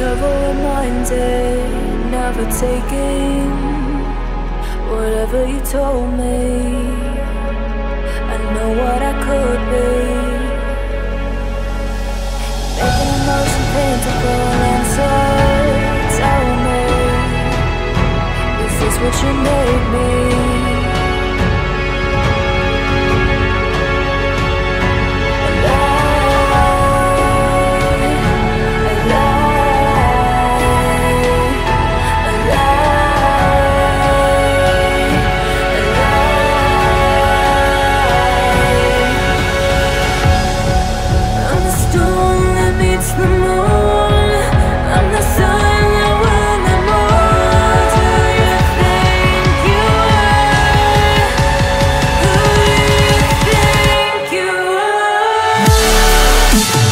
never reminded, never taking whatever you told me. I know what I could be, making emotion paintable answer. Tell me, is this what you made me? You